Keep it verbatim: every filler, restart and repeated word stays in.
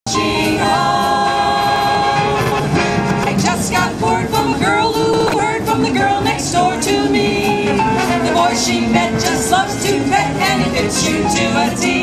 marching on. I just got word from a girl who heard from the girl next door to me. The boy she met just loves to pet and he fits you to a T.